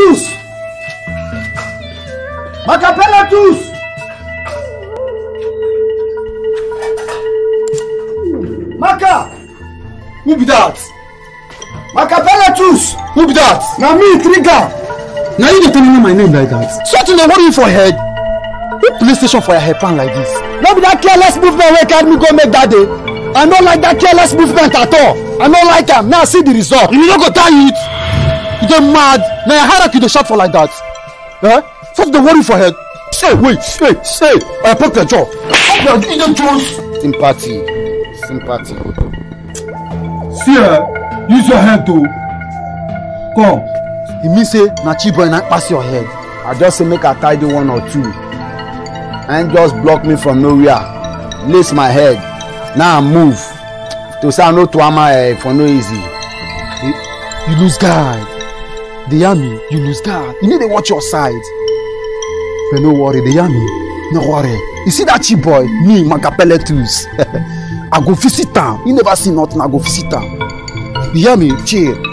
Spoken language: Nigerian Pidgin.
Macapeletus! Macapeletus! Maca! Who be that? Macapeletus! Who be that? Na me, Trigger! Now you dey tell me my name like that? Something dey worry you for head? Who police station for your head pan like this? No be that careless movement wey carry me go make that day. I no like that careless movement at all. I no like am. Now see the result. You no go tie it. You dey mad? Na your hierarchy dey shout for like that? Eh? Something dey worry for head? Say wait, say. I pop your jaw. You dey choose. Sympathy. See use your head to come. E mean say na cheap boy na pass your head. I just say make I tidy one or two. And just block me from nowhere. Lace my head. Now I move. To say I no to hammer for no easy. You lose guard. The army, you lose guard. You need to watch your side. But no worry, the army, no worry. You see that cheap boy, me, Macapeletus. I go visit am. You never see nothing, I go visit am. The army, chill.